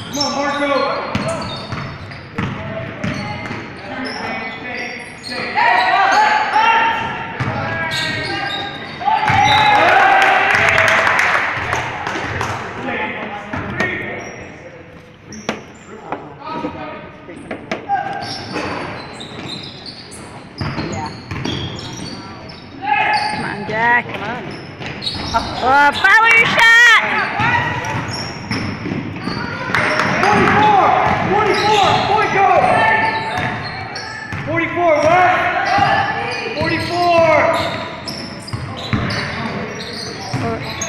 Come on, Marco. Come on, Jack. Come on. Oh, follow your shot! 44! Point go! 44, what? 44!